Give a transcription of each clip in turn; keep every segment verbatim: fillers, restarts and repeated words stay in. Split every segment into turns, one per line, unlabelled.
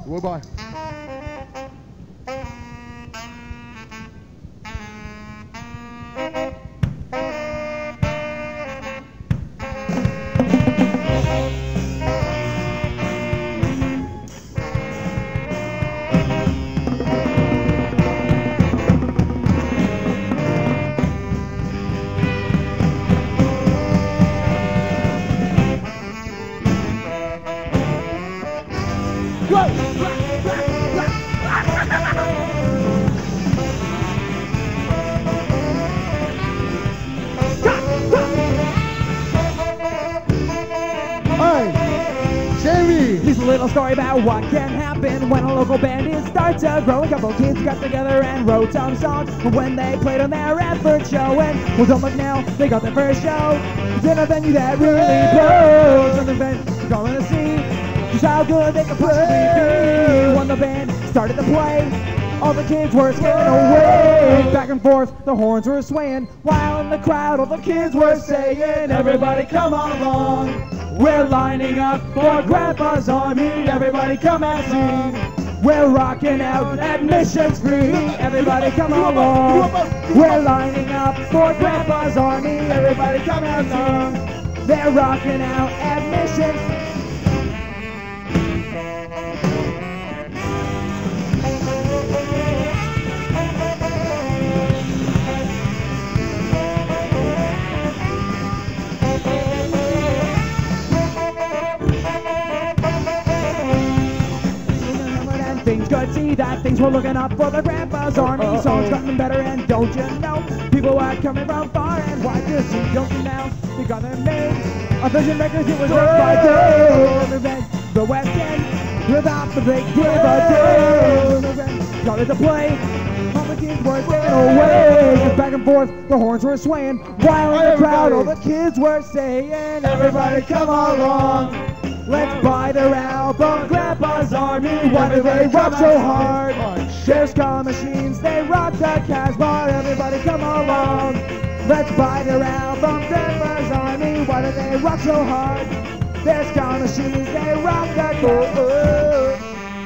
Bye-bye.
Here's a little story about what can happen when a local band is starts to grow. A couple kids got together and wrote some songs when they played on their effort show. And well, don't look now, they got their first show. It's in a venue that really blows. And the band is going to see just how good they can possibly be. When the band started to play, all the kids were skating away. Back and forth, the horns were swaying, while in the crowd all the kids were saying, everybody come on along. We're lining up for Grandpa's Army. Everybody come and sing. We're rocking out, admissions free. Everybody come along. We're lining up for Grandpa's Army. Everybody come and sing. They're rocking out, admissions free. Things could see that things were looking up for the Grandpa's Army. Songs gotten better, and don't you know, people were coming from far and wide to see. Don't you now, they got their name on Vision Records. It was worked by day. The West End, without the big give a day. Started to play, all the kids were staying away. Just back and forth, the horns were swaying, while in the crowd all the kids were saying, everybody come along. Let's buy their album, Grandpa's Army. Why do they rock so hard? There's car machines, they rock the Casbah. Everybody come along. Let's buy their album, Grandpa's Army. Why do they rock so hard? There's car machines, they rock the Casbah.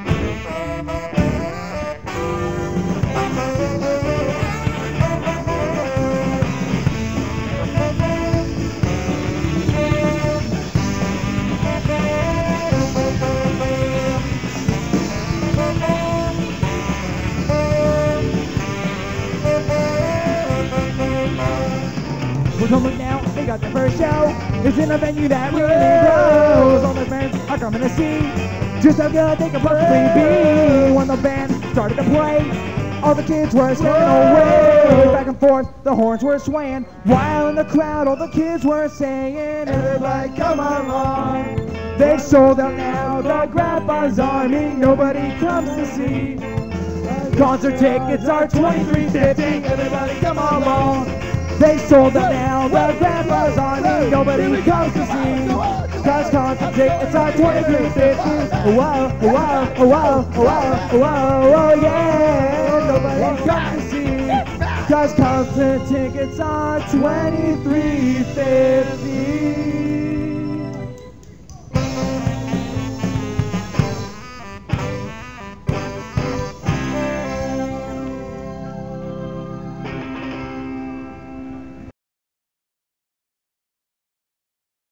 Well, look now, they got their first show. It's in a venue that really grows. All their friends are coming to see just how good they can possibly be. When the band started to play, all the kids were skating away. Back and forth, the horns were swaying, while in the crowd all the kids were saying, everybody come along. They've sold out now, the Grandpa's Army. Nobody comes to see. Concert tickets are twenty-three fifty. Everybody come along. They sold them now, the Grandpa's Army. Nobody comes to see. Cause concert tickets are twenty-three fifty. Whoa, whoa, whoa, whoa, whoa, whoa, yeah. Nobody comes to see. Cause concert tickets are twenty-three fifty.